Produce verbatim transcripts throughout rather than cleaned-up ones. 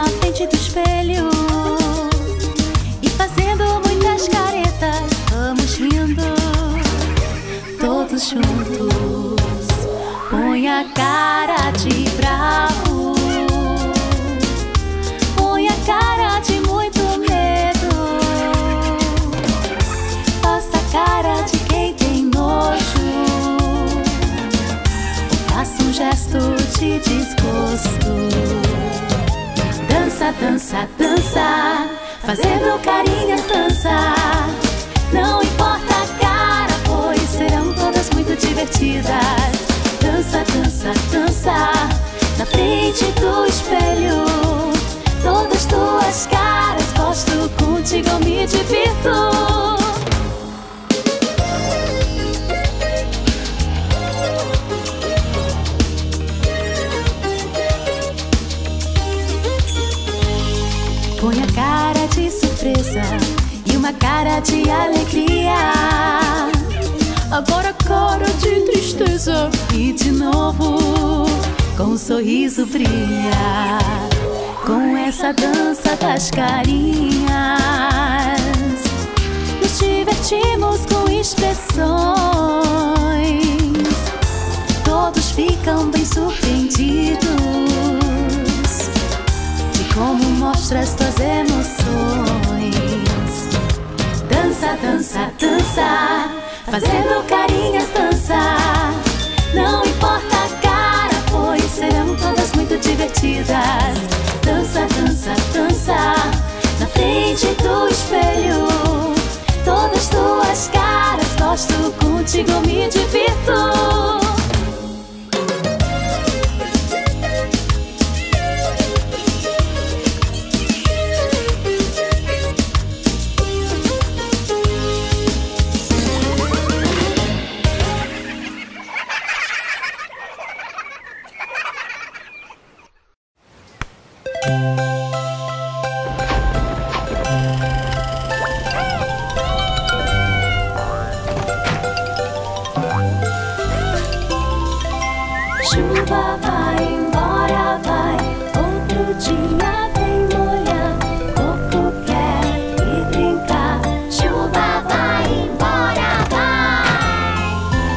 na frente do espelho e fazendo muitas caretas, vamos rindo todos juntos. Põe a cara de bravo, põe a cara de muito medo, faça a cara de quem tem nojo, faça um gesto de desgosto. Dança, dança, dança, fazendo carinhas, dança. Não importa a cara, pois serão todas muito divertidas. Dança, dança, dança, na frente do espelho. Todas tuas caras, gosto, contigo eu me divirto. Põe a cara de surpresa e uma cara de alegria. Agora cara de tristeza e de novo com um sorriso brilha. Com essa dança das carinhas nos divertimos com expressões. Todos ficam bem surpreendidos de como mostras tuas emoções. Dança, dança, dança, fazendo carinhas, dança. Não importa a cara, pois serão todas muito divertidas. Dança, dança, dança, na frente do espelho. Todas tuas caras, gosto, contigo eu me divirto. Chuva vai embora, vai. Outro dia vem molhar. Coco quer ir brincar. Chuva vai embora, vai.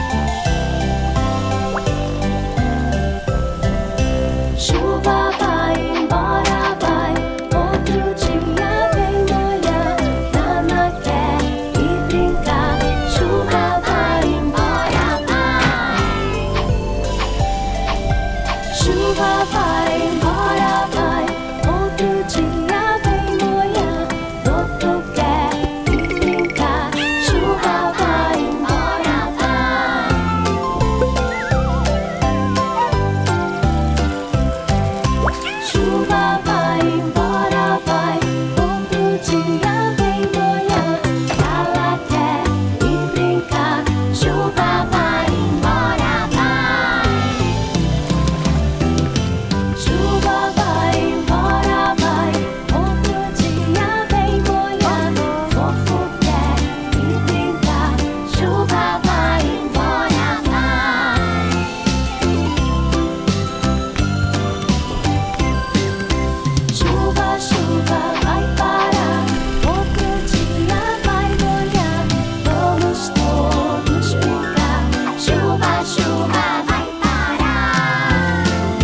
Chuva vai embora, vai. Outro dia vem molhar. Nana quer ir brincar. Chuva vai embora, vai. Chuva vai embora, vai. Outro dia vem molhar. Doutor quer ir brincar. Chuva vai embora, vai. Chuva vai embora, vai. Outro dia vem molhar. Ela quer ir brincar. Chuva vai embora, vai. Chuva vai embora, vai. Outro dia vem molhar. Fofo quer ir brincar. Chuva vai embora, vai. Chuva, chuva vai parar. Outro dia vai molhar. Vamos todos brincar. Chuva, chuva vai parar.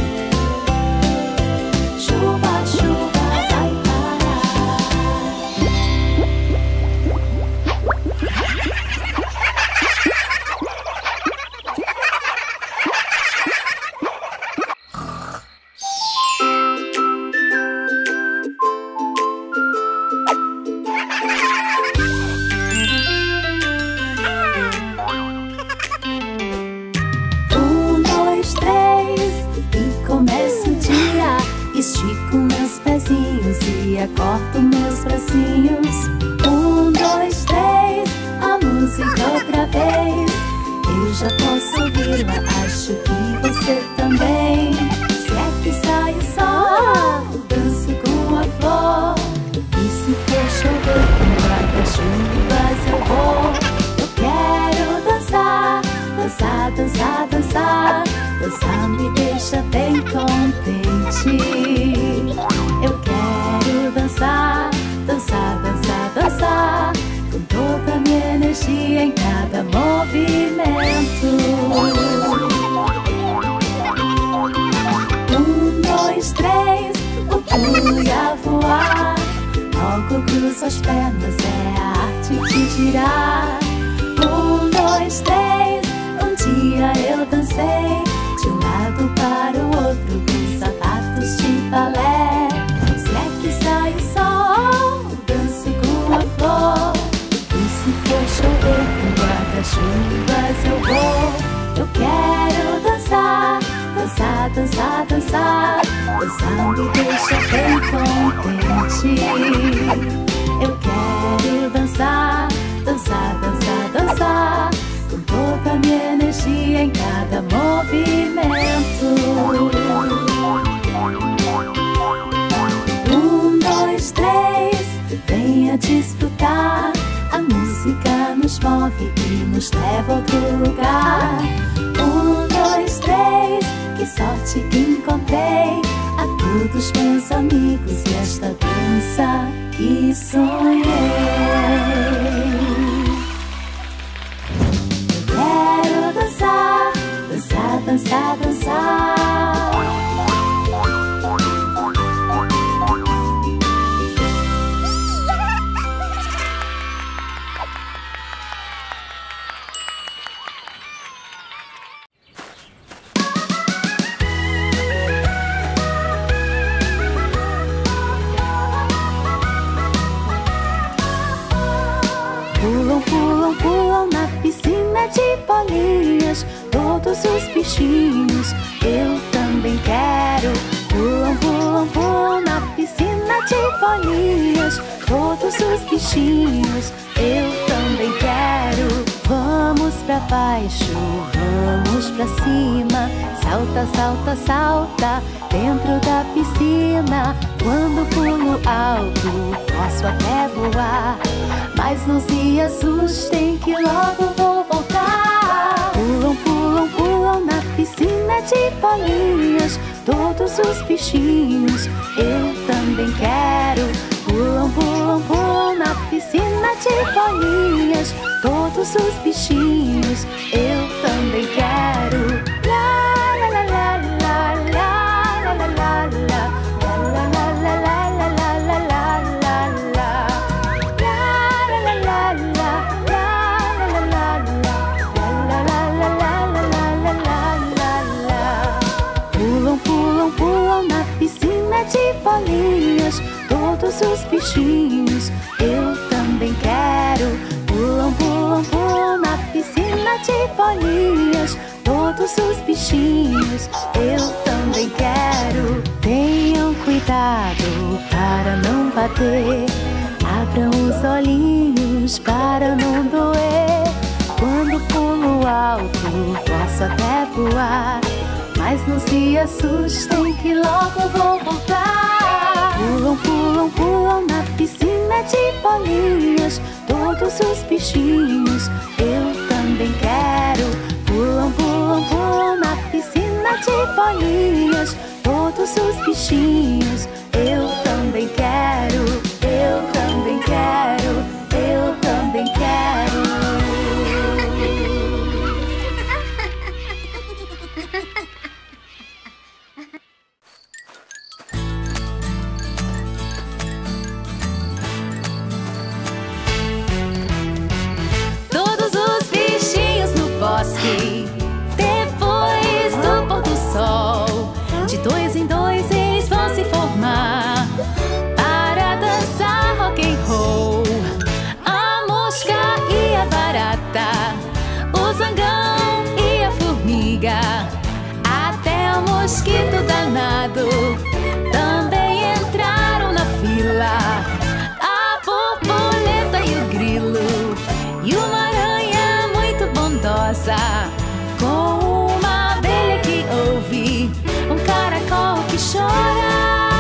Chuva, chuva vai parar. Um, dois, três e começa o dia. Estico meus pezinhos e acordo meus bracinhos. Um, dois, três, a música outra vez. Eu já posso ouvi-la, acho que você também. Se é que sai o sol, danço com a flor. E se for chover com guarda-chuvas eu vou. Eu quero dançar, dançar, dançar, dançar. Dançar me deixa bem contente. Eu quero logo cruzo as pernas, é a arte de girar. Um, dois, três. Um dia eu dancei de um lado para o outro com sapatos de balé. Se é que sai o sol, danço com a flor. E se for chover com guarda-chuvas eu vou. Eu quero dançar, dançar, dançar, dançar. Dançando deixa bem contente. Eu quero dançar, dançar, dançar, dançar, com toda a minha energia em cada movimento. Um, dois, três, venha desfrutar. A música nos move e nos leva a outro lugar. Um, dois, três, que sorte que encontrei a todos meus amigos e esta dança que sonhei. Eu quero dançar, dançar, dançar, dançar. Pulam, pulam, pulam na piscina de bolinhas, todos os bichinhos, eu também quero. Pulam, pulam, pulam na piscina de bolinhas, todos os bichinhos, eu também quero. Vamos pra baixo, vamos pra cima, salta, salta, salta, dentro da piscina. Quando pulo alto, posso até voar, mas não se assustem que logo vou voltar. Pulam, pulam, pulam na piscina de bolinhas, todos os bichinhos, eu também quero. Pulam, pulam, pulam na piscina de bolinhas, todos os bichinhos, eu também quero. Lá, lá, lá, lá, lá, lá, lá, lá, lá, lá. Pulam na piscina de bolinhas, todos os bichinhos, eu também quero. Pulam, pulam, pulam na piscina de bolinhas, todos os bichinhos, eu também quero. Tenham cuidado para não bater, abram os olhinhos para não doer. Quando pulo alto, posso até voar, mas não se assustem que logo vou voltar. Pulam, pulam, pulam na piscina de bolinhas, todos os bichinhos, eu também quero. Pulam, pulam, pulam na piscina de bolinhas, todos os bichinhos, eu também quero. Eu também quero, eu também quero. Depois do pôr do sol, de dois em dois eles vão se formar para dançar rock and roll. A mosca e a barata, o zangão e a formiga, até o mosquito danado também entraram na fila. A borboleta e o grilo e uma aranha muito bondosa, com uma abelha que ouve, um caracol que chora.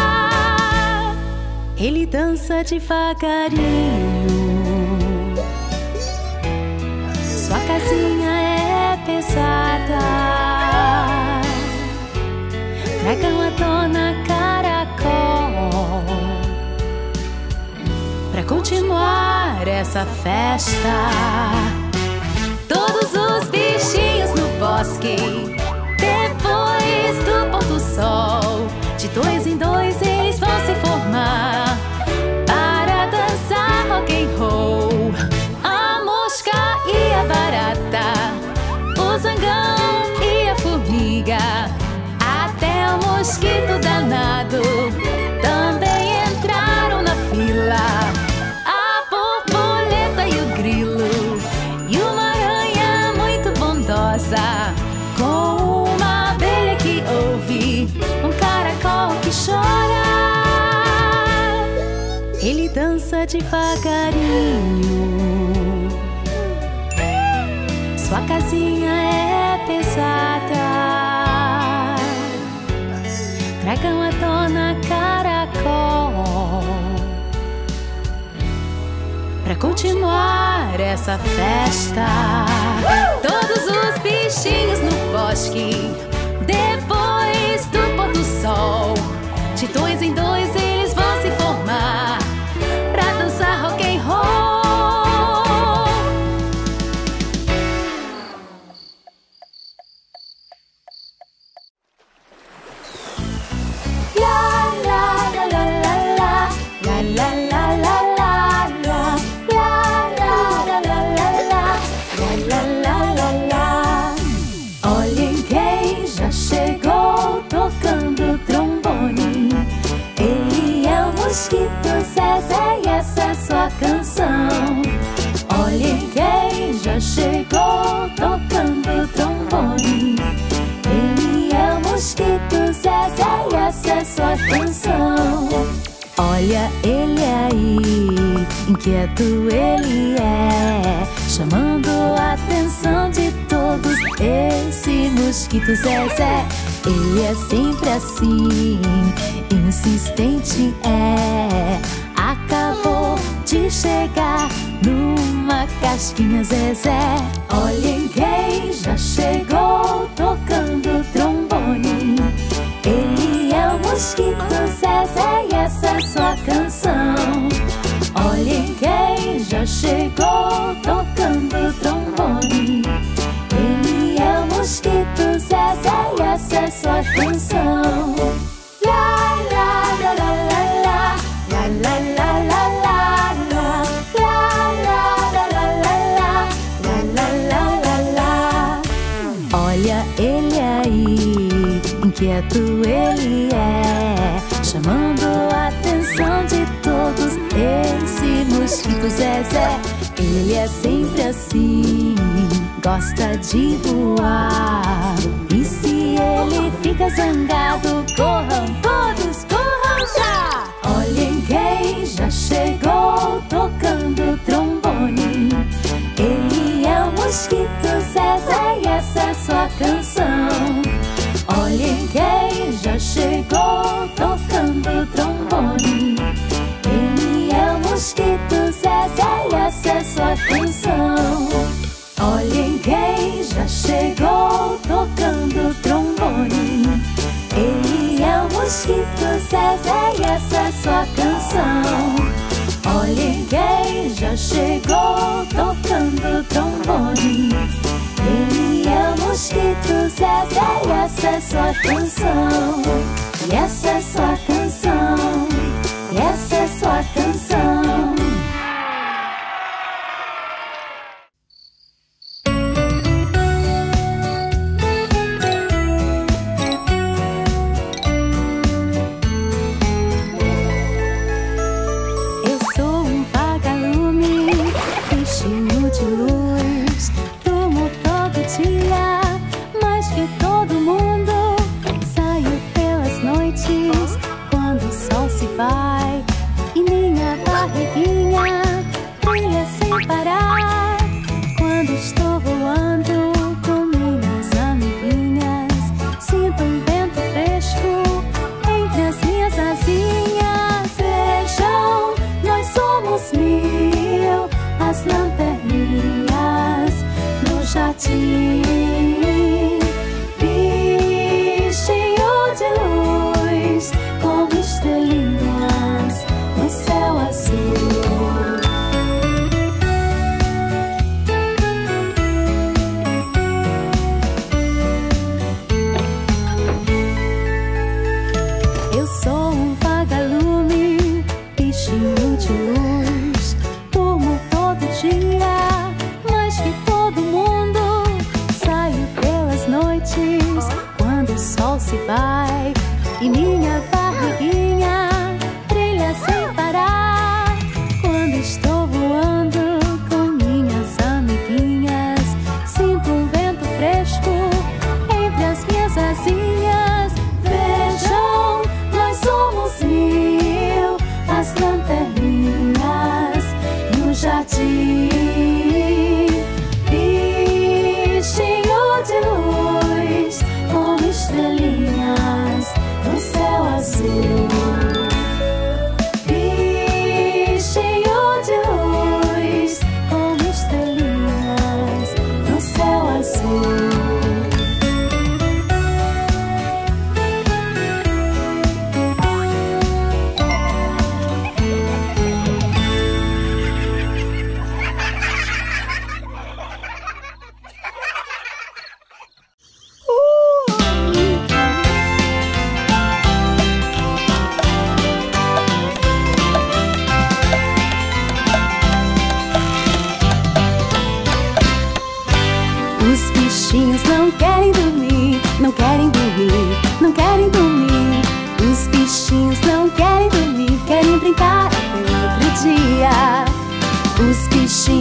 Ele dança devagarinho, sua casinha é pesada. Tragam a dona Caracol pra continuar essa festa. Todos os bichinhos no bosque, depois do pôr do sol, de dois em dois eles vão se formar para Ele dança devagarinho. Sua casinha é pesada. Tragam a dona Caracol pra continuar essa festa. Todos os bichinhos no bosque, depois do pôr do sol, de dois em dois eles vão se formar pra dançar rock and roll. Zezé, e essa é sua canção. Olhem quem já chegou tocando trombone. Ele é o Mosquito Zezé, e essa é sua canção. Olha ele aí, inquieto ele é, chamando a atenção de todos. Esse Mosquito Zezé, ele é sempre assim, insistente é. Acabou de chegar numa casquinha Zezé. Olhem quem já chegou tocando trombone. Ele é o Mosquito Zezé, e essa é sua canção. Olhem quem já chegou tocando trombone. Ele é o Mosquito Zezé, e essa é sua canção. Lá, lá, lá, lá, lá, lá. Lá, lá, lá, lá, lá, lá. Lá, lá, lá, lá, lá, lá. Lá, lá, lá, lá, lá. Olha ele aí, inquieto ele é, chamando a atenção de todos. Esse Mosquito Zezé, ele é sempre assim, gosta de voar. E se ele fica zangado, corram todos, corram já! Olhem quem já chegou tocando trombone. Ele é o Mosquito Zezé, e essa é sua canção. Olhem quem já chegou tocando trombone. Ele é o Mosquito Zezé, e essa é sua canção. Olhem quem já chegou tocando trombone. Ele é o Mosquito Zezé, e essa é sua canção. Olhem quem já chegou tocando trombone. Ele é o Mosquito Zezé, e essa é sua canção. E essa é sua canção. E essa é sua canção. Eu sou um vagalume, bichinho de luz. Durmo todo dia, mais que todo mundo. Saio pelas noites, quando o sol se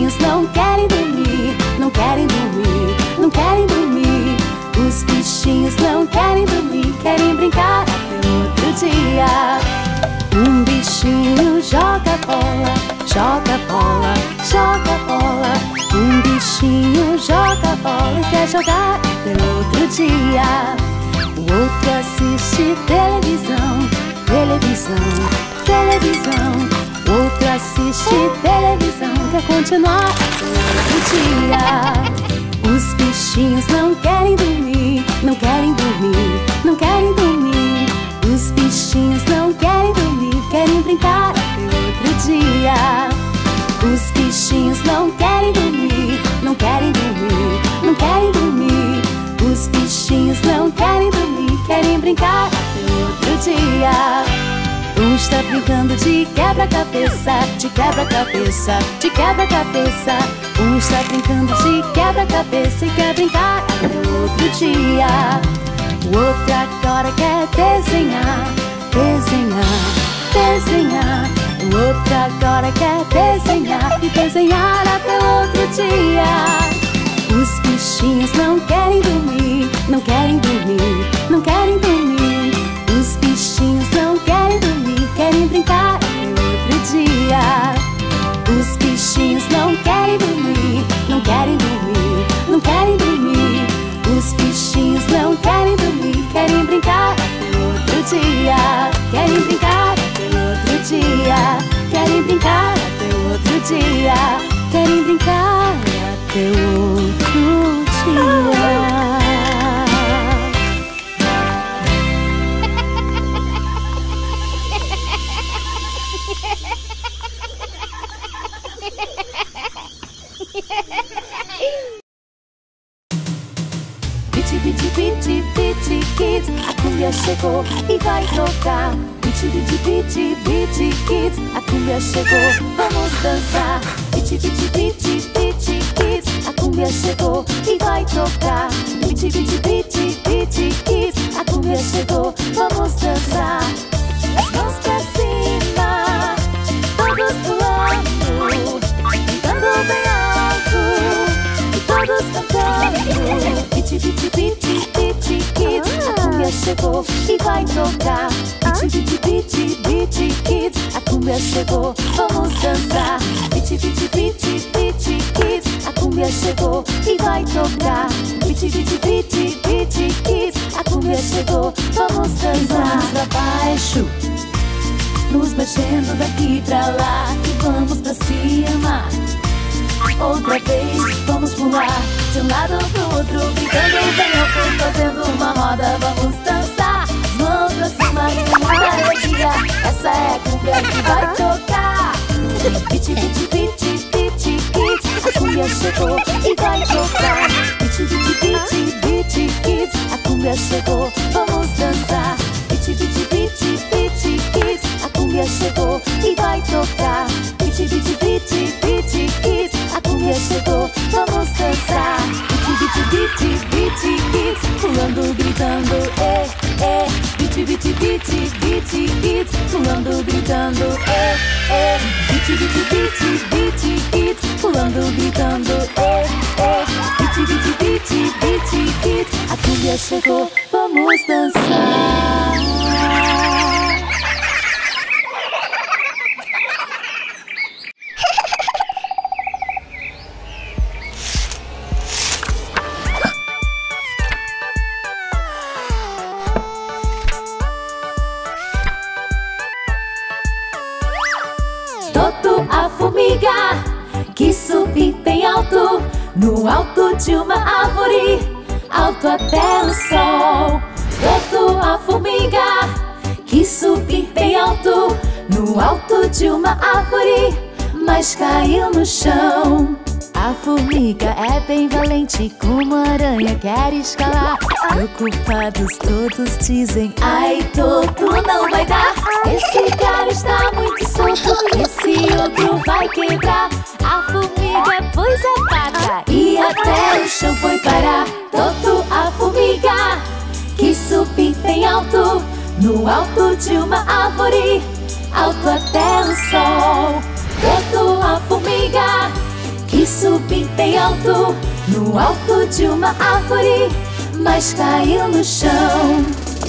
bichinhos não querem dormir, não querem dormir, não querem dormir. Os bichinhos não querem dormir, querem brincar até outro dia. Um bichinho joga bola, joga bola, joga bola. Um bichinho joga bola e quer jogar até outro dia. O outro assiste televisão, televisão, televisão. O outro assiste televisão, quer continuar até outro dia. Os bichinhos não querem dormir, não querem dormir, não querem dormir. Os bichinhos não querem dormir, querem brincar até outro dia. Os bichinhos não querem dormir, não querem dormir, não querem dormir. Os bichinhos não querem dormir, querem brincar até outro dia. Um está brincando de quebra-cabeça, de quebra-cabeça, de quebra-cabeça. Um está brincando de quebra-cabeça e quer brincar até outro dia. O outro agora quer desenhar, desenhar, desenhar. O outro agora quer desenhar e desenhar até outro dia. Os bichinhos não querem dormir, não querem dormir, não querem dormir. Os bichinhos não querem dormir, querem brincar até outro dia. Os bichinhos não querem dormir, não querem dormir, não querem dormir. Os bichinhos não querem dormir, querem brincar até outro dia. Querem brincar até outro dia. Querem brincar até outro dia. Querem brincar até outro dia. Biti, biti, biti, biti, kids, a cumbia chegou e vai tocar. Biti, biti, biti, biti, kids, a cumbia chegou, vamos dançar. Biti, biti, biti, biti, kids, a cumbia chegou e vai tocar. Biti, biti, biti, biti, kids, a cumbia chegou, vamos dançar. As mãos pra cima, todos pulando, cantando bem alto, e todos cantando. Biti, biti, biti, biti, kids, a cumbia chegou e vai tocar. Biti, biti, biti, biti, kids, a cumbia chegou, vamos dançar. Biti, biti, biti, biti, kids, a cumbia chegou e vai tocar. Biti, biti, biti, biti, kids, a cumbia chegou, vamos dançar. Pra baixo, nos mexendo daqui pra lá e vamos pra cima. Outra vez, vamos pular de um lado pro outro, brincando bem alto, fazendo uma roda, vamos dançar. As mãos pra cima com muita alegria, essa é a cumbia que vai tocar. Biti, biti, biti, biti, kids, a cumbia chegou e vai tocar. Biti, biti, biti, biti, kids, a cumbia chegou, vamos dançar. Biti, biti, biti, biti, kids, a cumbia chegou e vai tocar. Biti, biti, biti, biti, kids, a cumbia chegou, vamos dançar. Biti, biti, biti, biti, kids, pulando, gritando, eh, eh. Biti, biti, biti, biti, kids, pulando, gritando, eh, eh. Biti, biti, biti, biti, kids, pulando, gritando, eh, eh. Biti, biti, biti, biti, kids, a cumbia chegou, vamos dançar. Toto a formiga que subi bem alto, no alto de uma árvore, alto até o sol. Toto a formiga que subi bem alto, no alto de uma árvore, mas caiu no chão. A formiga é bem valente, como a aranha quer escalar. Preocupados todos dizem: ai, Toto, não vai dar. Esse galho está muito solto, esse outro vai quebrar. A formiga pôs a pata e até o chão foi parar. Toto, a formiga que subi bem alto, no alto de uma árvore, alto até o sol. Toto, a formiga que subiu bem alto, no alto de uma árvore, mas caiu no chão.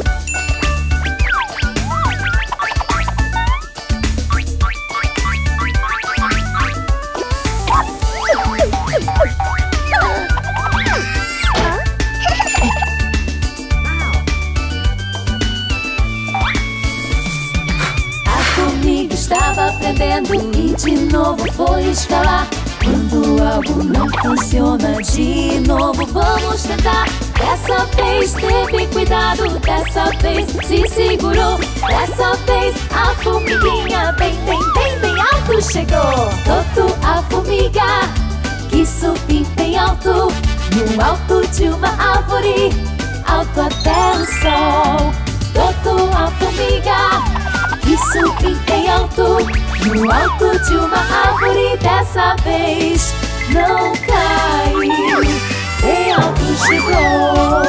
Estava aprendendo e de novo foi escalar. Quando algo não funciona, de novo vamos tentar. Dessa vez teve cuidado, dessa vez se segurou. Dessa vez a formiguinha bem, bem, bem, bem alto chegou. Toto a formiga que subiu bem alto, no alto de uma árvore, alto até o sol. Toto a formiga que subiu bem alto, no alto de uma árvore, dessa vez não caiu, bem alto chegou.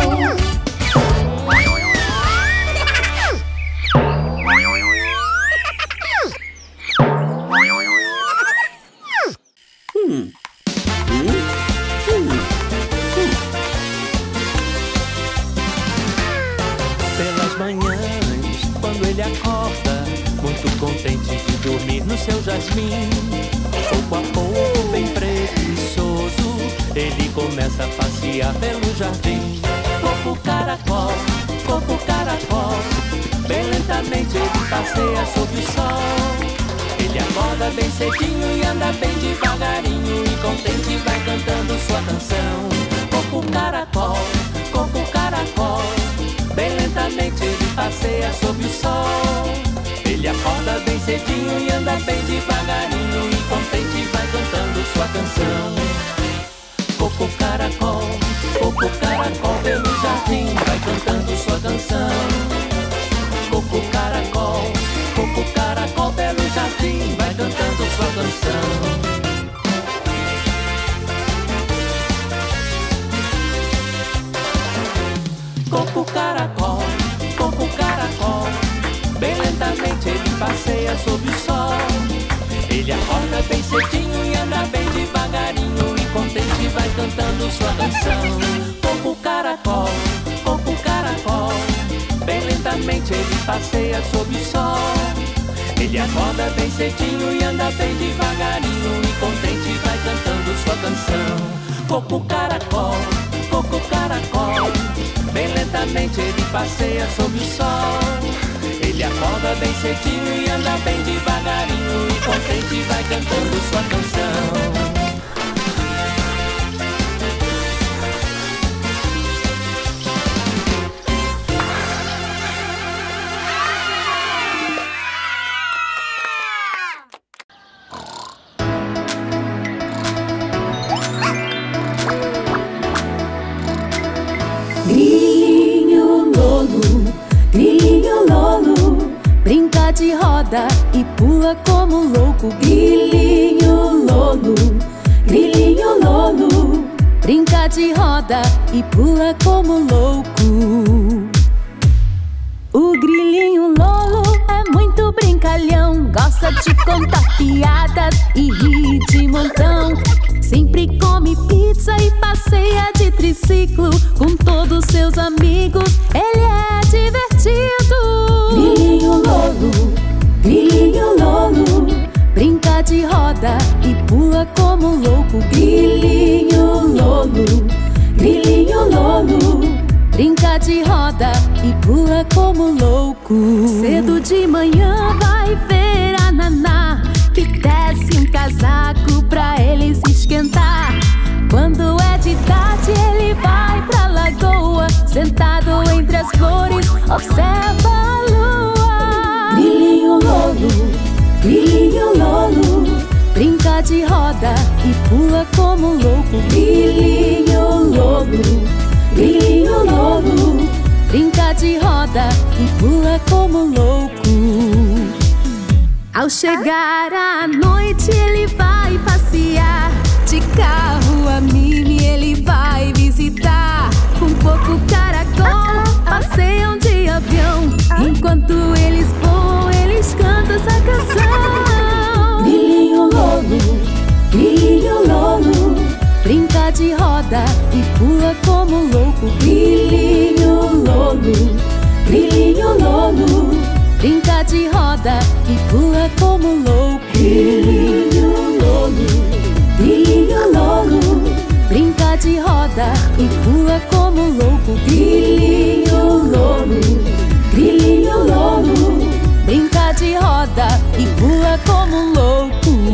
Hum. Hum. Hum. Hum. Pelas manhãs, quando ele acorda, muito contente de dormir no seu jasmim, pouco a pouco, bem preguiçoso, ele começa a passear pelo jardim. Coco caracol, coco caracol, bem lentamente ele passeia sob o sol. Ele acorda bem cedinho e anda bem devagarinho, e contente vai cantando sua canção. Coco caracol, coco caracol, bem lentamente ele passeia sob o sol. Ele acorda bem cedinho e anda bem devagarinho, e contente vai cantando sua canção. Coco caracol, coco caracol, pelo jardim vai cantando sua canção. Coco caracol, coco caracol, pelo jardim vai cantando sua canção. Coco caracol, coco caracol, bem lentamente ele passeia sob o sol. Ele acorda bem cedinho e anda bem devagarinho, e contente vai cantando sua canção. Coco caracol, coco caracol, bem lentamente ele passeia sob o sol. Ele acorda bem cedinho e anda bem devagarinho, e contente vai cantando sua canção. Coco caracol, coco caracol, bem lentamente ele passeia sob o sol. Ele acorda bem cedinho e anda bem devagarinho, e contente vai cantando sua canção. Grilinho Lolo, grilinho Lolo, brinca de roda e pula como louco. Grilinho Lolo, grilinho Lolo, brinca de roda e pula como louco. O grilinho Lolo é muito brincalhão, gosta de contar piadas e rir de montão. Sempre come pizza e passeia de triciclo com todos seus amigos, ele é divertido. Grilinho Lolo, grilinho Lolo, brinca de roda e pula como louco. Grilinho Lolo, grilinho Lolo, brinca de roda e pula como louco. Cedo de manhã vai ver a Naná, que desce um casaco pra ele se esquentar. Quando é de tarde ele vai pra lagoa, sentado entre as flores, observa a lua. Grilinho Lolo, grilinho Lolo, brinca de roda e pula como louco. Grilinho Lolo, grilinho Lolo, brinca de roda e pula como louco. Ao chegar à noite ele vai passear, de carro a Mimi ele vai visitar. Com coco caracol passeiam de avião, enquanto eles voam canto essa canção. Grilinho Lolo, grilinho Lolo, como louco. Grilinho Lolo, grilinho Lolo, brinca de roda e pula como louco. Grilinho Lolo, grilinho Lolo, brinca de roda e pula como louco. Grilinho Lolo, grilinho Lolo, brinca de roda e pula como louco.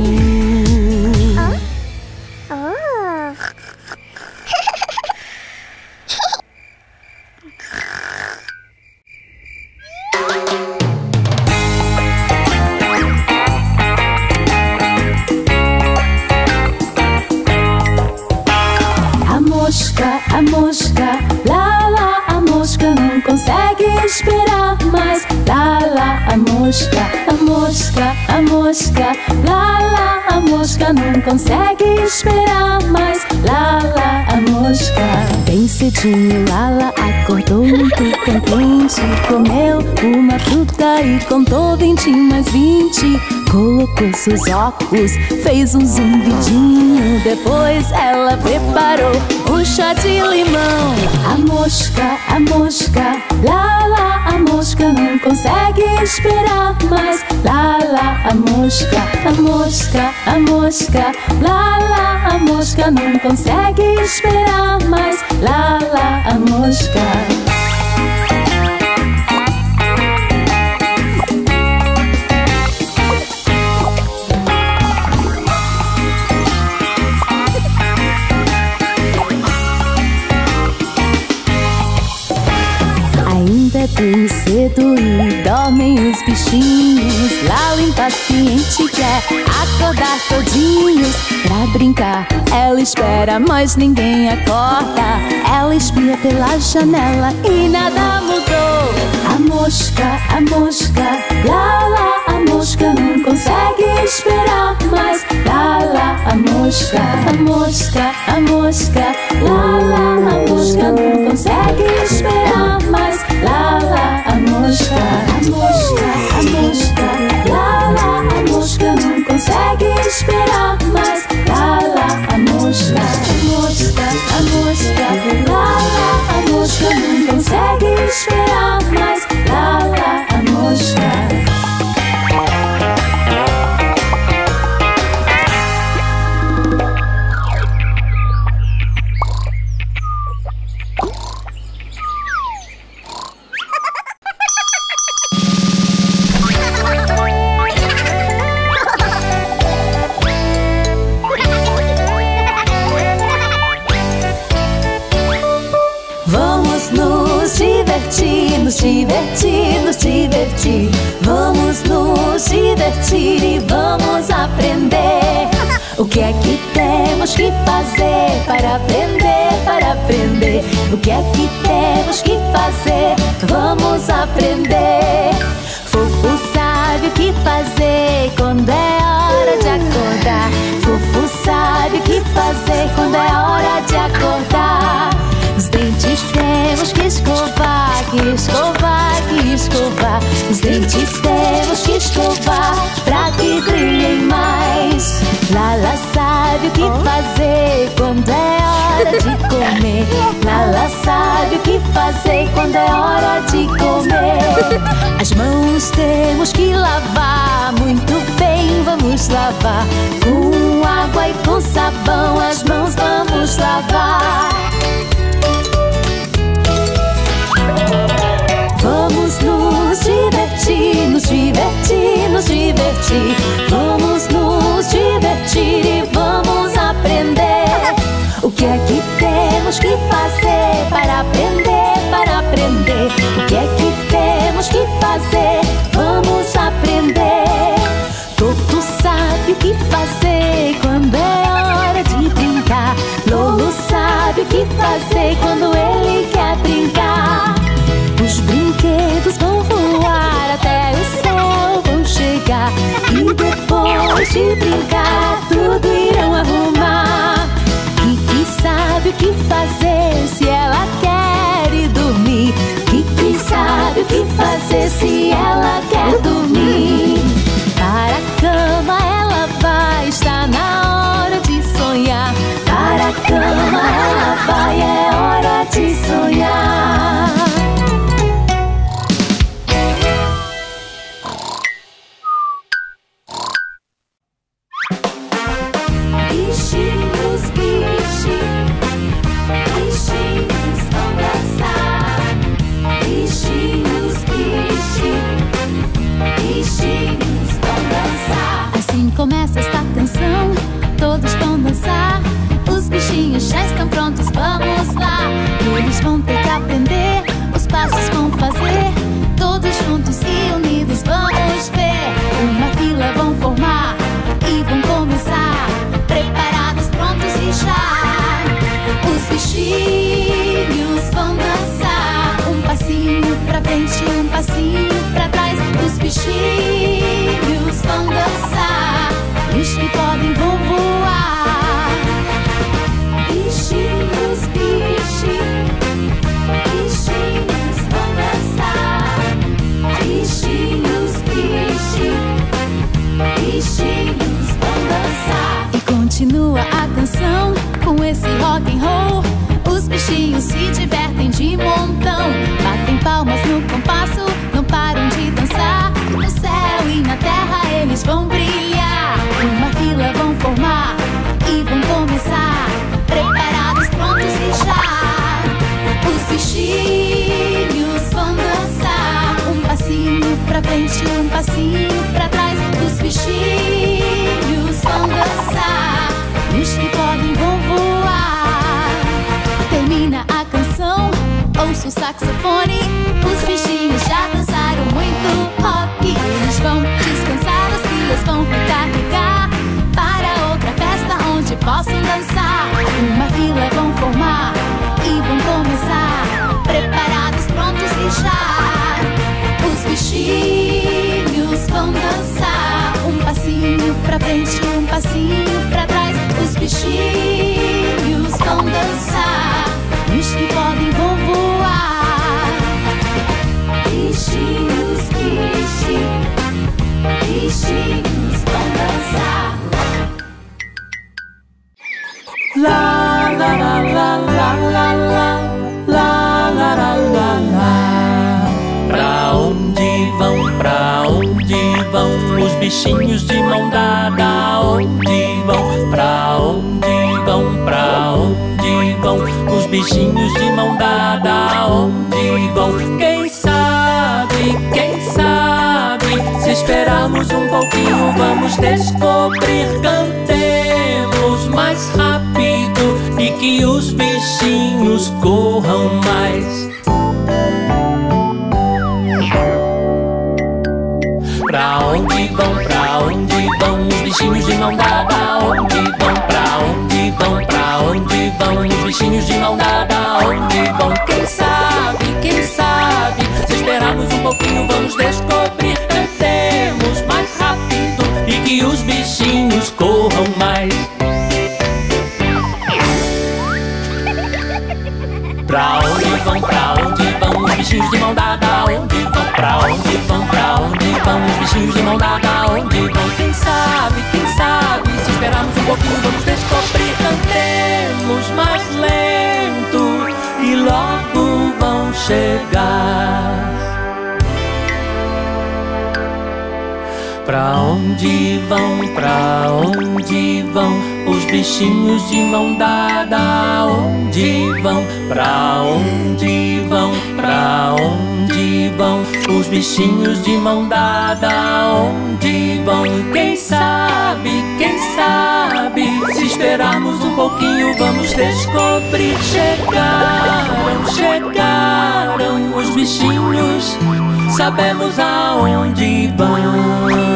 A mosca, a mosca, lá lá, a mosca não consegue esperar mais. Lá lá, a mosca, a mosca, a mosca, lá lá, a mosca não consegue esperar mais. Lá lá, a mosca. Bem cedinho, Lala acordou muito contente. Comeu uma fruta e contou vinte mais vinte. Colocou seus óculos, fez um zumbidinho. Depois ela preparou um chá de limão. A mosca, a mosca, lá lá, a mosca não consegue esperar mais. Lá lá, a mosca, a mosca, a mosca, lá lá, a mosca não consegue esperar mais. Lá lá, a mosca. Ainda é bem cedo e dormem os bichinhos. Lala impaciente quer acordar todinhos pra brincar. Ela espera, mas ninguém acorda. Ela espia pela janela e nada mudou. A mosca, a mosca, Lala, a mosca não consegue esperar mais. Lala, a mosca, a mosca, a mosca, Lala, a mosca não consegue esperar mais. Lala, a mosca, a mosca, a mosca, Lala, a mosca não consegue esperar mais. Lala, a mosca, a mosca, a mosca, Lala, a mosca não consegue esperar mais. Lala, a mosca. Nos divertir, nos divertir. Vamos nos divertir e vamos aprender. O que é que temos que fazer para aprender, para aprender? O que é que temos que fazer? Vamos aprender. Fofo sabe o que fazer quando é hora de acordar. Fofo sabe o que fazer quando é hora de acordar. Os dentes temos que escovar, que escovar, que escovar. Os dentes temos que escovar pra que brilhem mais. Lala sabe o que fazer quando é hora de comer. Lala sabe o que fazer quando é hora de comer. As mãos temos que lavar, muito bem, vamos lavar. Com água e com sabão as mãos vamos lavar. Vamos nos divertir, nos divertir, nos divertir. Vamos nos divertir e vamos aprender. O que é que temos que fazer para aprender, para aprender? O que é que temos que fazer? Vamos aprender. Toto sabe o que fazer quando é hora de brincar. Lolo sabe o que fazer quando ele quer brincar. Os brinquedos vão voar até o céu, vão chegar. E depois de brincar, tudo irão arrumar. Kiki sabe o que fazer se ela quer ir dormir. Kiki sabe o que fazer se ela quer dormir. Para a cama ela vai, está na hora de sonhar. Para a cama ela vai, é hora bichinhos já estão prontos, vamos lá. Eles vão ter que aprender, os passos vão fazer. Todos juntos e unidos vamos ver. Uma fila vão formar e vão começar. Preparados, prontos e já. Os bichinhos vão dançar. Um passinho pra frente, um passinho pra trás. Os bichinhos vão dançar. E os que podem vão voar. Bichinhos, bichinhos, bichinhos vão dançar. Bichinhos, bichinhos, bichinhos vão dançar. E continua a canção com esse rock and roll. Os bichinhos se divertem de montão. Batem palmas no compasso, não param de dançar. No céu e na terra eles vão brilhar. Uma fila vão formar e vão começar. Preparados, prontos e já. Os bichinhos vão dançar. Um passinho pra frente, um passinho pra trás. Os bichinhos vão dançar. E os que podem vão voar. Termina a canção, ouço o saxofone. Os bichinhos já dançaram muito rock. Eles vão descansar, as pilhas vão recarregar para outra festa onde possam dançar. Uma fila vão formar e vão começar. Preparados, prontos e já. Os bichinhos vão dançar. Um passinho pra frente, um passinho pra trás. Os bichinhos vão dançar. E os que podem vão voar. Bichinhos, bichinhos, bichinhos vão dançar. La la la la la la la la la la la la. Pra onde vão, pra onde vão os bichinhos de mão dada? Onde vão, pra onde vão, pra onde vão os bichinhos de mão dada? Onde vão? Quem sabe, quem sabe? Se esperarmos um pouquinho vamos descobrir. Cantemos mais rápido e que os bichinhos corram mais. Pra onde vão, pra onde vão os bichinhos de mão dada? Onde vão, pra onde vão, pra onde vão os bichinhos de mão dada? Onde vão? Quem sabe, quem sabe? Se esperarmos um pouquinho vamos descobrir. Cantemos mais rápido e que os bichinhos corram mais. Pra onde vão, pra onde vão os bichinhos de mão dada? Onde vão, pra onde vão, pra onde vão os bichinhos de mão dada? Onde vão? Quem sabe, quem sabe? Se esperarmos um pouquinho vamos descobrir. Cantemos mais lento e logo vão chegar. Pra onde vão, pra onde vão os bichinhos de mão dada? Onde vão, pra onde vão, pra onde vão os bichinhos de mão dada? Onde vão? Quem sabe, quem sabe? Se esperarmos um pouquinho vamos descobrir. Chegaram, chegaram os bichinhos, sabemos aonde vão.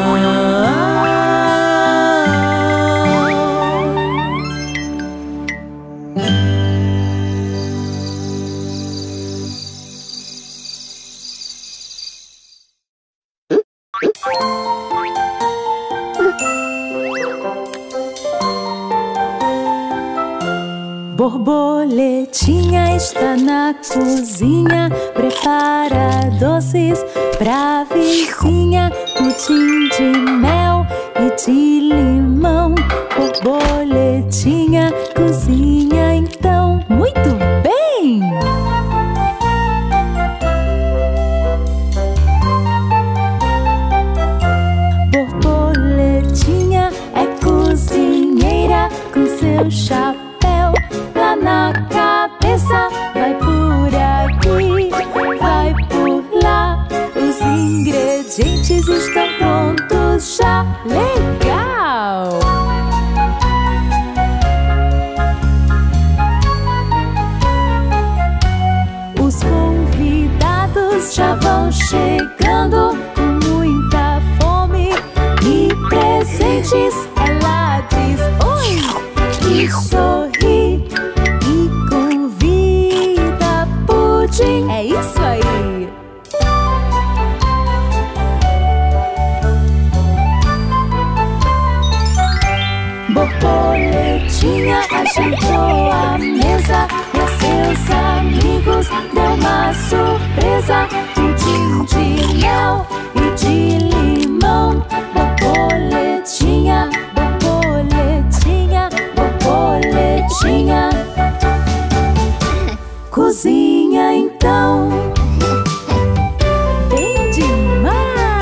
Borboletinha está na cozinha, prepara doces pra vizinha, pudim de mel e de limão. Borboletinha cozinha então muito bem! Borboletinha é cozinheira com seu chapéu lá na cabeça. Vai por aqui, vai por lá. Os ingredientes estão prontos já. Legal! diz, ela diz oi e sorri e convida pudim. É isso aí! Borboletinha ajeitou a mesa e a seus amigos deu uma surpresa. Pudim de mel e de limão. Borboletinha, borboletinha, borboletinha. Cozinha então. Bem demais!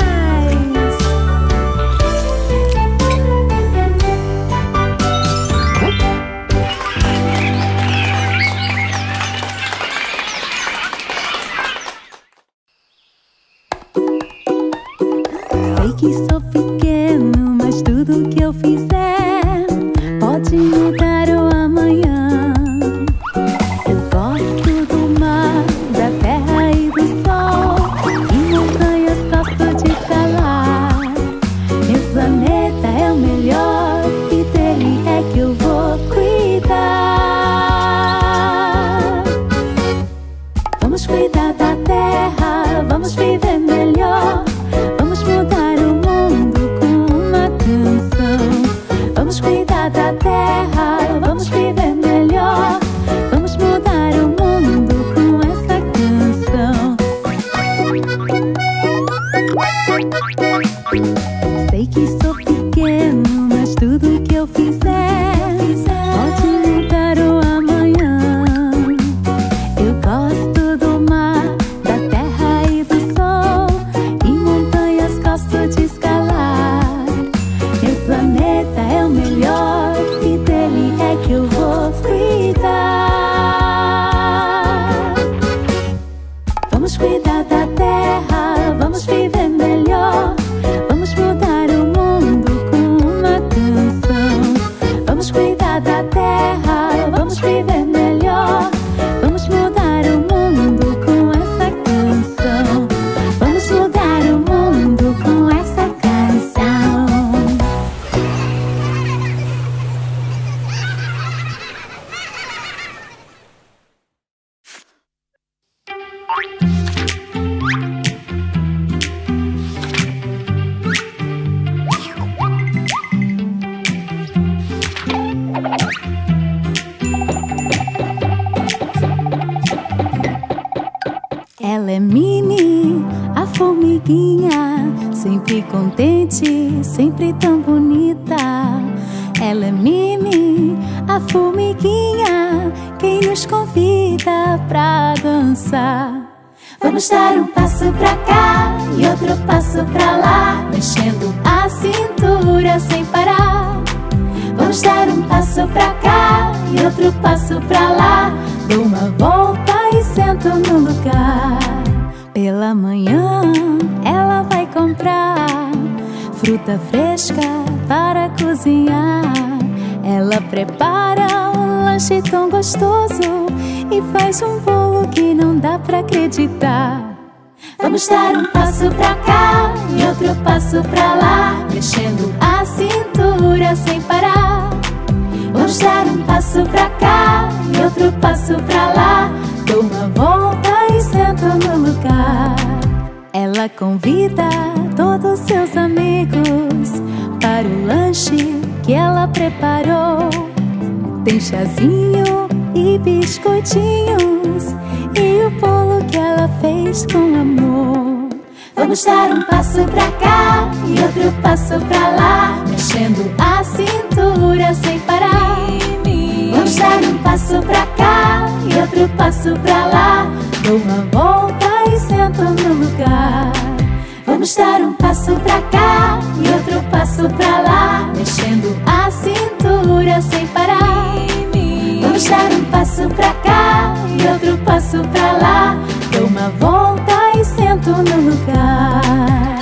Sei que sou pequeno, mas tudo que eu fizer pode mudar o amanhã. Eu gosto do mar, da terra e do sol, e montanhas gosto de escalar. Meu planeta é o melhor e dele é que eu vou cuidar. Vamos cuidar da terra, vamos viver melhor. Vamos mudar o mundo com uma canção. Vamos cuidar da terra, vamos viver melhor. Vamos mudar o mundo com essa canção. Sei que sou pequeno, mas tudo que eu fizer pode mudar o amanhã. Eu gosto do mar, da terra e do sol, e montanhas gosto de escalar. Meu planeta é o melhor e dele é que eu vou cuidar. Vamos cuidar da terra, vamos viver melhor. Vamos mudar o mundo com uma canção. Vamos cuidar da terra, vamos viver melhor. Vamos mudar o mundo com essa canção. Vamos mudar o mundo com essa canção. Ela é Minnie, a formiguinha, sempre contente, sempre tão bonita. Ela é Minnie, a formiguinha, quem nos convida pra dançar. Vamos dar um passo pra cá e outro passo pra lá, mexendo a cintura sem parar. Vamos dar um passo pra cá e outro passo pra lá, dou uma volta e sento no lugar. Pela manhã ela vai comprar fruta fresca para cozinhar. Ela prepara um lanche tão gostoso e faz um bolo que não dá pra acreditar. Vamos dar um passo pra cá e outro passo pra lá, mexendo a cintura sem parar. Vamos dar um passo pra cá e outro passo pra lá, dou uma volta e sento no lugar. Ela convida todos seus amigos para o lanche que ela preparou. Tem chazinho e biscoitinhos e o bolo que ela fez com amor. Vamos dar um passo pra cá e outro passo pra lá, mexendo a cintura sem parar. Vamos dar um passo pra cá e outro passo pra lá, dou uma volta e sento no lugar. Vamos dar um passo pra cá e outro passo pra lá, mexendo a cintura sem parar. Vamos dar um passo pra cá e outro passo pra lá, dou uma volta e sento no lugar.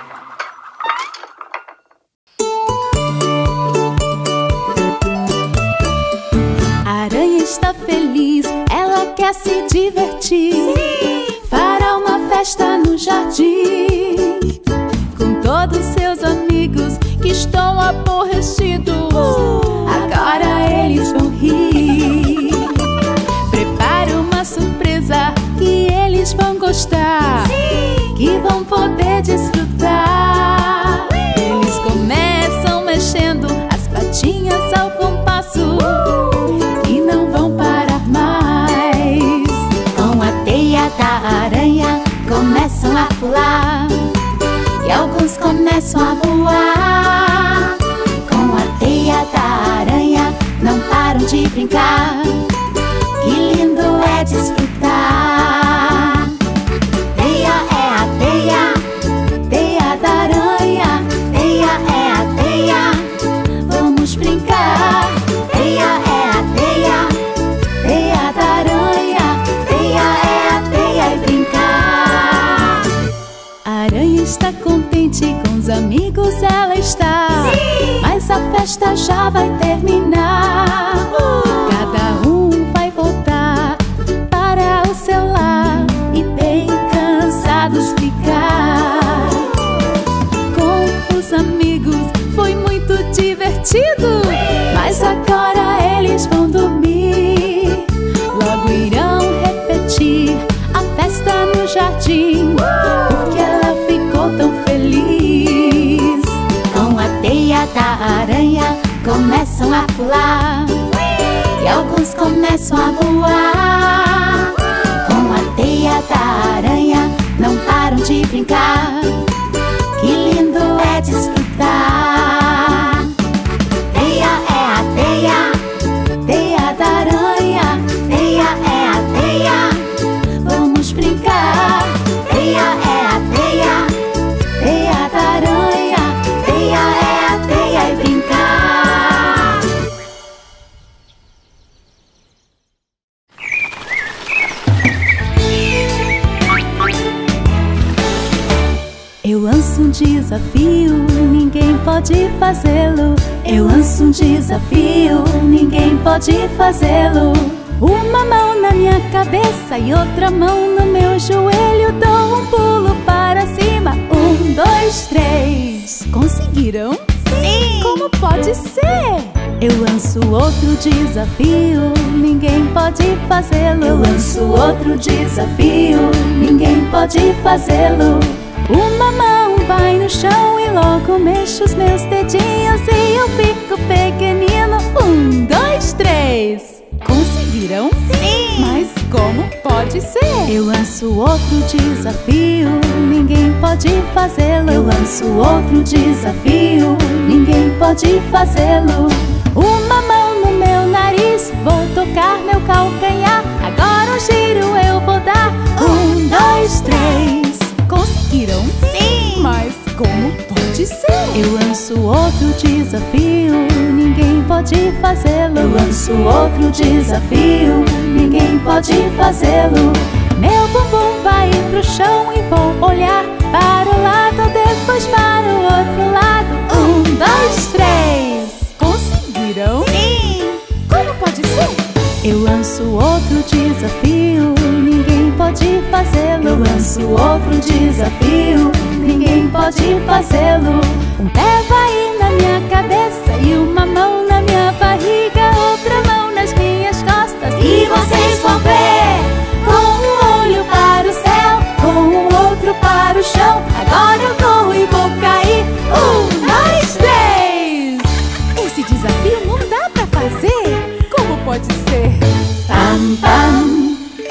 A aranha está feliz, ela quer se divertir. Sim! Fará uma festa no jardim com todos seus amigos que estão aborrecidos, agora eles vão rir. Prepare uma surpresa que eles vão gostar, que vão poder desfrutar. Eles começam mexendo as patinhas ao compasso e não vão parar mais. Com a teia da aranha começam a pular e alguns começam a voar. Com a teia da aranha não param de brincar, que lindo é desfrutar. Teia é a teia, teia da aranha, teia é a teia, vamos brincar. Teia é a teia, teia da aranha, teia é a teia e brincar. A aranha está contente, com os amigos ela está. Sim! Mas a festa já vai terminar. Uh! Cada um vai voltar para o seu lar e bem cansados ficar. Com os amigos foi muito divertido, mas agora eles vão dormir. Logo irão repetir a festa no jardim, porque ela ficou tão feliz. Com a teia da aranha começam a pular e alguns começam a voar. Com a teia da aranha não param de brincar, que lindo é desfrutar. Teia é a teia, teia da aranha, teia é a teia, vamos brincar. Teia é a teia, teia da aranha, teia é a teia e brincar. Eu lanço um desafio, ninguém pode fazê-lo. Eu lanço um desafio, ninguém pode fazê-lo. Uma mão na minha cabeça e outra mão no meu joelho. Dou um pulo para cima, um, dois, três. Conseguiram? Sim! Como pode ser? Eu lanço outro desafio, ninguém pode fazê-lo. Eu lanço outro desafio, ninguém pode fazê-lo. Uma mão vai no chão e logo mexo os meus dedinhos e eu fico pequenino. Um, dois, três. Conseguiram? Sim! Mas como pode ser? Eu lanço outro desafio, ninguém pode fazê-lo. Eu lanço outro desafio, ninguém pode fazê-lo. Uma mão no meu nariz, vou tocar meu calcanhar. Agora um giro eu vou dar. Um, dois, três. Conseguiram? Sim! Mas como pode ser? Eu lanço outro desafio, ninguém pode fazê-lo. Eu lanço outro desafio, ninguém pode fazê-lo. Meu bumbum vai pro chão e vou olhar para o lado, depois para o outro lado. Um, dois, três. Conseguiram? Sim! Como pode ser? Eu lanço outro desafio, ninguém pode fazê-lo. Eu lanço outro desafio, ninguém pode fazê-lo. Um pé vai na minha cabeça e uma mão na minha barriga, outra mão nas minhas costas. E vocês vão ver, com um olho para o céu, com o outro para o chão. Agora eu corro e vou cair. Um, dois, três. Esse desafio não dá pra fazer. Como pode ser? Pam, pam.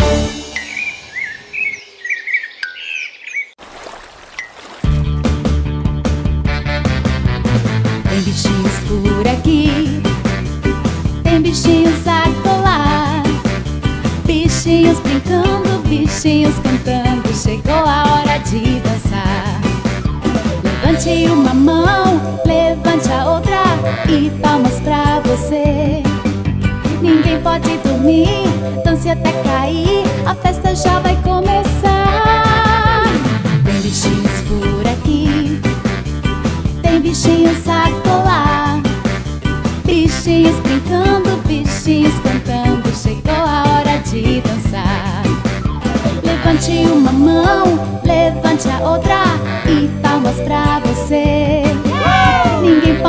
Tem bichinhos por aqui, tem bichinhos a colar, bichinhos brincando, bichinhos cantando. Chegou a hora de dançar. Levante uma mão, levante a outra e palmas pra você. Ninguém pode dormir, dance até cair, a festa já vai começar. Tem bichinhos por aqui, tem bichinhos a colar, bichinhos brincando, bichinhos cantando. Chegou a hora de dançar. Levante uma mão, levante a outra e palmas pra você. Ninguém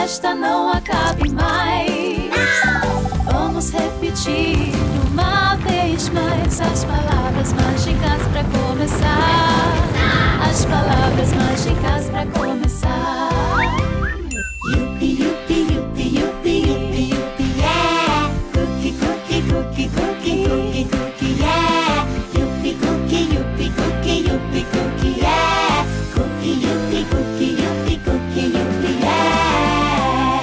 festa não acabe mais. Vamos repetir uma vez mais as palavras mágicas pra começar. As palavras mágicas pra começar. Yupi, yupi, yupi, yupi, yupi, yupi, yeah. Cookie, cookie, cookie, cookie, cookie, cookie, yeah. Yupi, cookie, yupi, cookie, yupi, cookie, yeah. Cookie, yupi, cookie, yupi, cookie, yupi, yeah.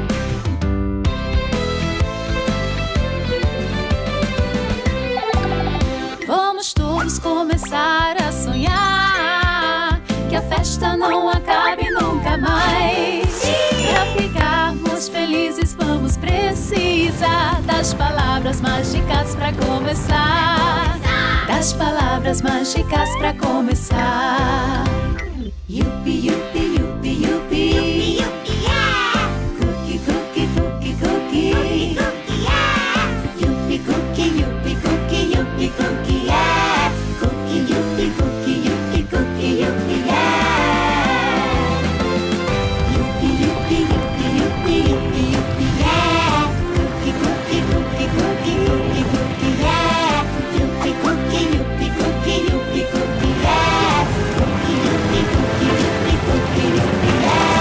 Vamos todos começar a sonhar que a festa não acabe nunca mais. Pra ficarmos felizes vamos precisar das palavras mágicas pra começar. Das palavras mágicas pra começar. Yupi, yupi, yupi, yupi, yupi, yeah. Cookie, cookie, cookie, cookie, cookie, yeah. Yupi, cookie, yupi, cookie, yupi, cookie, yeah. Cookie, yupi, cookie, yupi, cookie, yupi, yeah. Yupi, yupi, yupi, yupi, yupi, yupi, yeah. Cookie, cookie, cookie, cookie, cookie, cookie, yeah. Yupi, cookie, yupi, cookie, yupi, cookie, yeah. Cookie, yupi, cookie, yupi, cookie, yupi, yeah.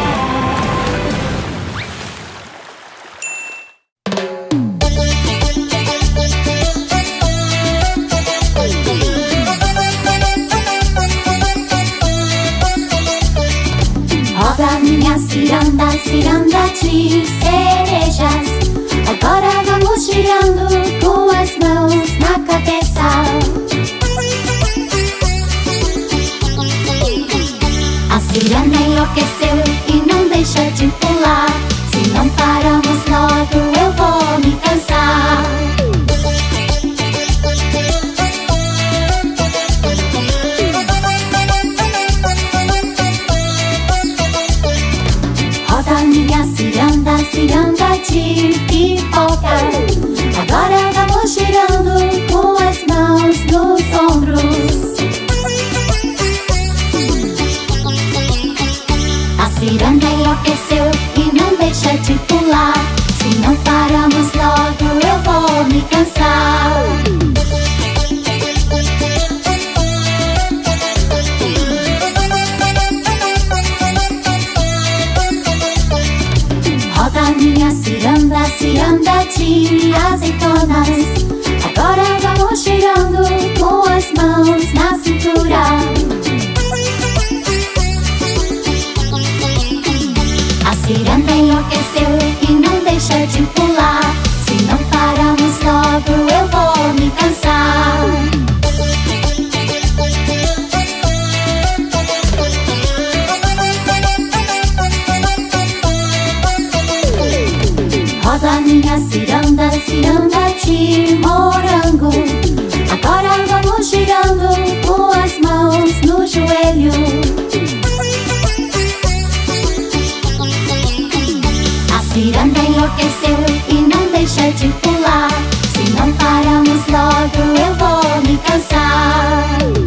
Roda minha ciranda, ciranda de cerejas. Agora vamos girando com as mãos na cabeça. A ciranda enlouqueceu e não deixa de pular. Se não paramos logo eu vou me cansar. Roda minha ciranda, ciranda de pipoca. Agora vamos girando com as mãos nos ombros. A ciranda enlouqueceu e não deixa de pular. Se não paramos logo eu vou me cansar. Roda minha ciranda, ciranda de azeitonas. Agora vamos girando com as mãos na cintura. A ciranda enlouqueceu e não deixa de pular. Se não paramos logo eu vou me cansar. Roda minha ciranda, ciranda de morango. Agora vamos girando com as mãos no joelho. A ciranda enlouqueceu e não deixa de pular. Se não paramos logo eu vou me cansar.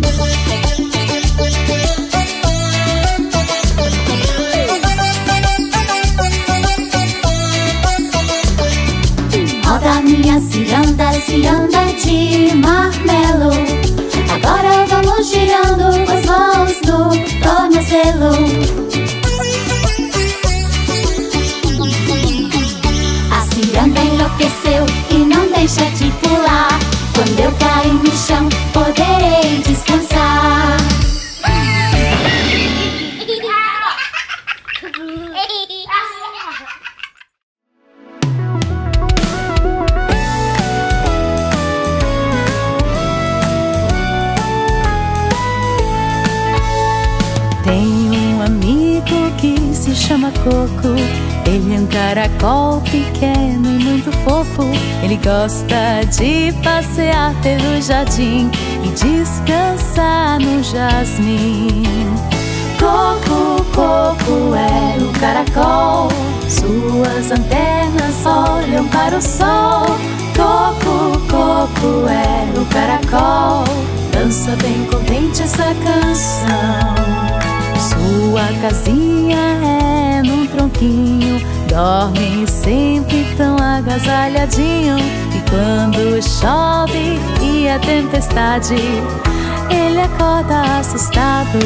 Roda minha ciranda, ciranda de marmelo. Agora vamos girando com as mãos no tornozelo. A ciranda enlouqueceu e não deixa de pular. Quando eu cair no chão poderei descansar. Tenho um amigo que se chama Coco. Ele é um caracol pequeno e muito fofo. Ele gosta de passear pelo jardim e descansar no jasmim. Coco, Coco é o caracol. Suas antenas olham para o sol. Coco, Coco é o caracol. Dança bem contente essa canção. Sua casinha é num tronco amiguinho dorme sempre tão agasalhadinho. E quando chove e a tempestade, ele acorda assustado.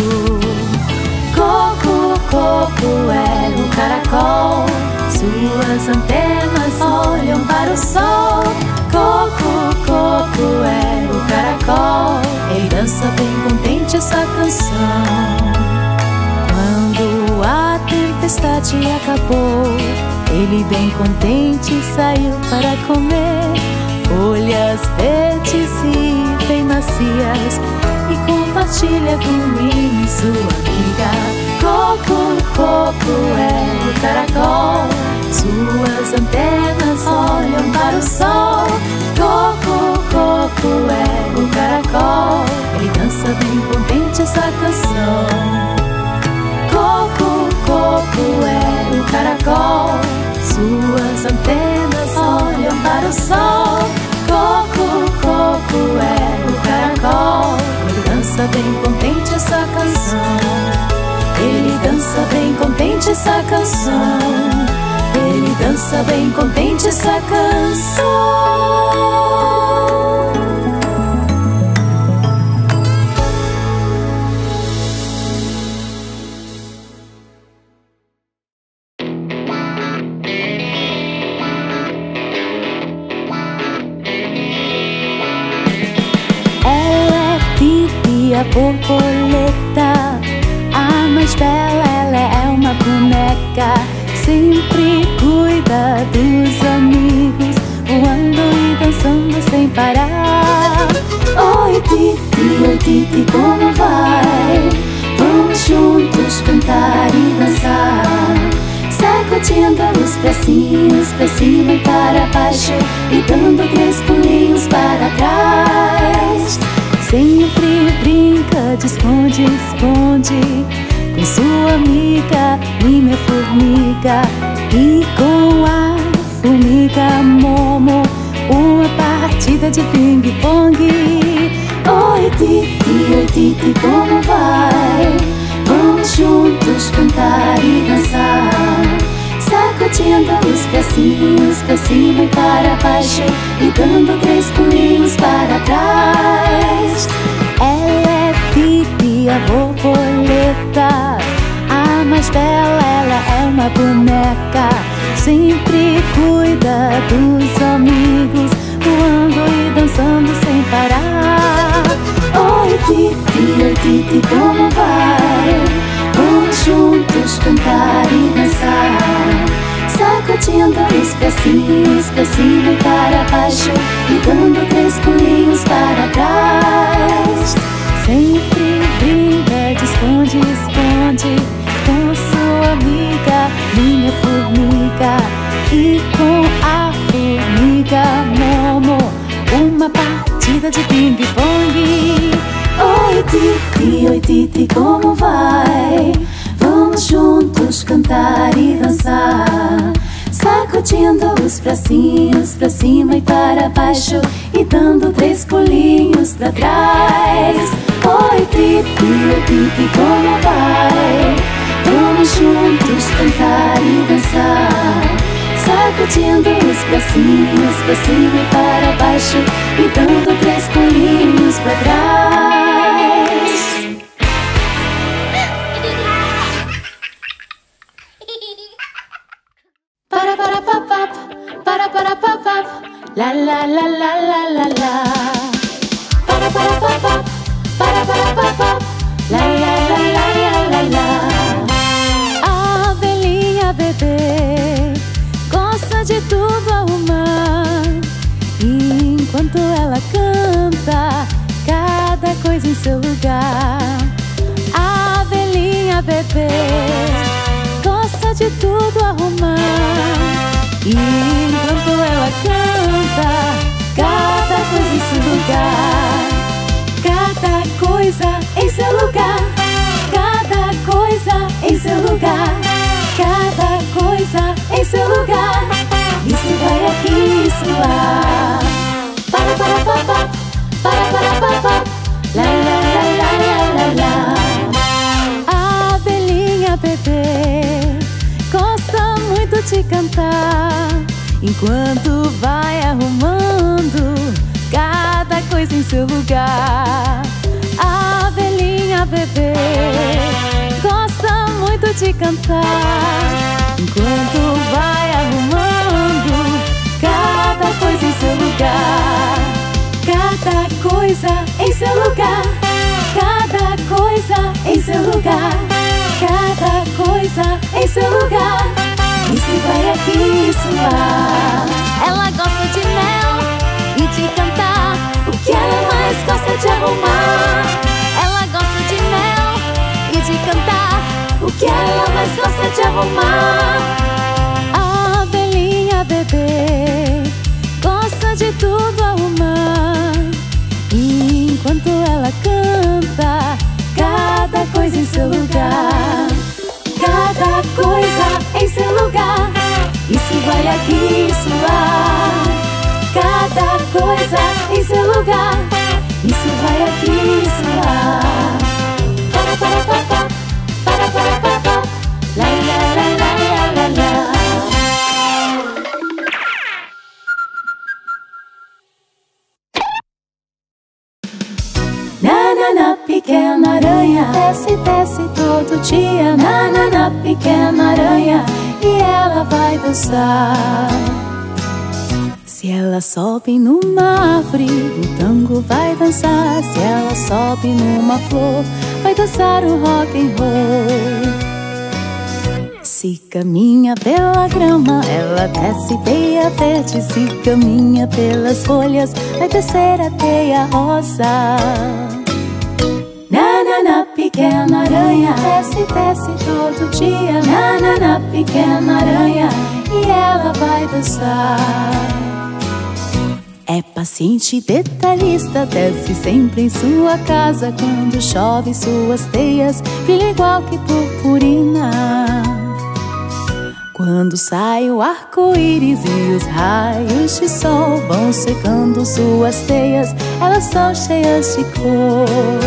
Coco, Coco é o caracol, suas antenas olham para o sol. Coco, Coco é o caracol, ele dança bem contente essa canção. Quando a tempestade acabou, ele bem contente saiu para comer folhas verdes e bem macias, e compartilha com ele sua amiga. Coco, Coco é o caracol, suas antenas olham para o sol. Coco, Coco é o caracol, ele dança bem contente essa canção. Coco, Coco é o caracol, suas antenas olham para o sol. Coco, Coco é o caracol, ele dança bem contente essa canção. Ele dança bem contente essa canção. Ele dança bem contente essa canção. A borboleta, a mais bela, ela é uma boneca. Sempre cuida dos amigos, voando e dançando sem parar. Oi Titi, oi Titi, como vai? Vamos juntos cantar e dançar, sacudindo os bracinhos pra cima e para baixo, e dando três pulinhos para trás. Sempre brinca de esconde, esconde com sua amiga, minha formiga, e com a formiga Momo, uma partida de ping-pong. Oi Titi, oi Titi, como vai? Vamos juntos cantar e dançar, sacudindo os bracinhos pra cima e para baixo, e dando três pulinhos para trás. Ela é Pipi, a borboleta, a mais bela, ela é uma boneca. Sempre cuida dos amigos, voando e dançando sem parar. Oi Titi, oi Titi, como vai? Vamos juntos cantar e dançar, sacudindo os bracinhos pra cima e para baixo, e dando três pulinhos para trás. Sempre brinca de esconde, esconde com sua amiga, minha formiga, e com a formiga Momo, uma partida de ping-pong. Oi Titi, oi Titi, como vai? Vamos juntos cantar e dançar, sacudindo os bracinhos pra cima e para baixo, e dando três pulinhos pra trás. Oi Titi, oi Titi, como vai? Vamos juntos cantar e dançar, sacudindo os bracinhos pra cima e para baixo, e dando três pulinhos pra trás. Para para pa pa, para para pa pa, la la la la la la la. Para para pa pa, para para pa pa, la la la la la la la. A abelhinha bebê gosta de tudo arrumar, e enquanto ela canta, cada coisa em seu lugar. A abelhinha bebê gosta de tudo arrumar, e enquanto ela canta, cada coisa em seu lugar. Cada coisa em seu lugar, cada coisa em seu lugar, cada coisa em seu lugar. Isso vai aqui, isso lá. Para para pa pa, para para pa pa, la la la la la la la. A abelhinha bebê gosta cantar, enquanto vai arrumando cada coisa em seu lugar. A abelhinha bebê gosta muito de cantar, enquanto vai arrumando cada coisa em seu lugar. Cada coisa em seu lugar, cada coisa em seu lugar, cada coisa em seu lugar. Isso vai aqui, isso lá. Ela gosta de mel e de cantar, o que ela mais gosta de arrumar. Ela gosta de mel e de cantar, o que ela mais gosta de arrumar. A abelhinha bebê gosta de tudo arrumar, e enquanto ela canta, cada coisa em seu lugar, cada coisa em seu lugar. Isso vai aqui, isso lá. Cada coisa em seu lugar. Isso vai aqui, isso lá. Para, para, para, para, para, para, para, para. La, la, la, la, la, la, la. Nanana, pequena aranha, desce, desce todo dia. Nanana, pequena aranha, e ela vai dançar. Se ela sobe numa árvore, o tango vai dançar. Se ela sobe numa flor, vai dançar o rock and roll. Se caminha pela grama, ela desce teia verde. Se caminha pelas folhas, vai descer a teia rosa. Nanana, pequena aranha, desce, desce todo dia. Nanana, pequena aranha, e ela vai dançar. É paciente e detalhista, desce sempre em sua casa. Quando chove suas teias brilham igual que purpurina. Quando sai o arco-íris e os raios de sol vão secando suas teias, elas são cheias de cor.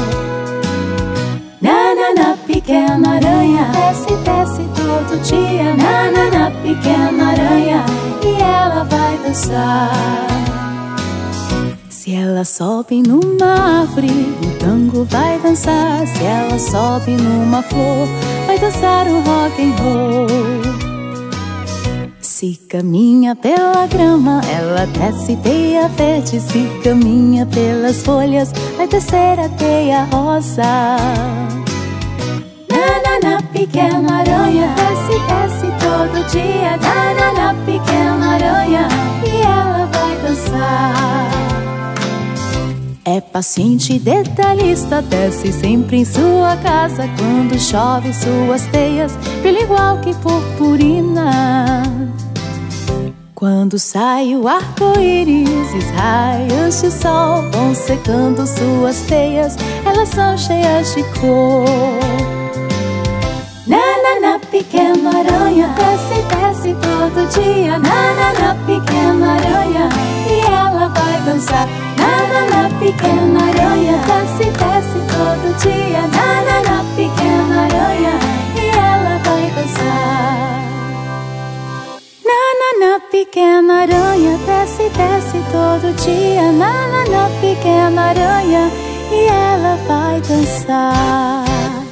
Nanana, pequena aranha, desce, desce todo dia. Nanana, pequena aranha, e ela vai dançar. Se ela sobe numa árvore, o tango vai dançar. Se ela sobe numa flor, vai dançar o rock and roll. Se caminha pela grama, ela desce teia verde. Se caminha pelas folhas, vai descer a teia rosa. Nanana, pequena aranha, desce, desce todo dia. Nanana, pequena aranha, e ela vai dançar. É paciente e detalhista, desce sempre em sua casa. Quando chove suas teias brilham igual que purpurina. Quando sai o arco-íris e os raios de sol vão secando suas teias, elas são cheias de cor. Nanana, pequena aranha, desce, desce todo dia. Nanana, pequena aranha, e ela vai dançar. Nanana, pequena aranha, desce, desce todo dia. Nanana, pequena aranha, e ela vai dançar. Nanana, pequena aranha, desce, desce todo dia. Nanana, pequena aranha, e ela vai dançar.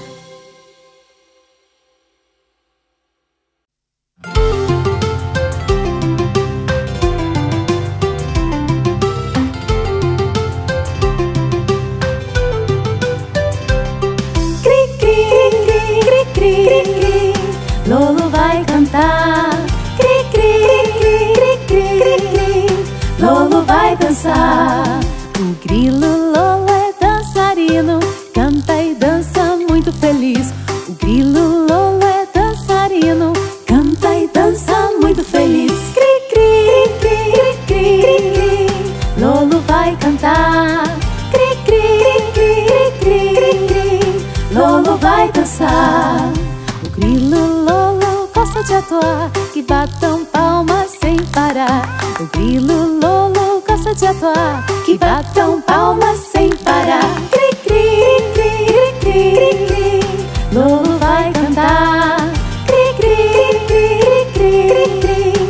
Lolo vai cantar, cri, cri, cri, cri, cri, cri, cri. Lolo vai dançar. O grilo Lolo é dançarino, canta e dança muito feliz. O grilo Lolo é dançarino, canta e dança muito feliz. Cri, cri, cri, cri, cri, cri. Lolo vai cantar, cri, cri, cri, cri, cri, cri. Lolo vai dançar. O grilo Lolo gosta de atuar, que batam palmas sem parar. O grilo Lolo gosta de atuar, que batam palmas sem parar. Cri, cri, cri, cri, cri, cri. Lolo vai cantar, cri, cri, cri, cri, cri, cri.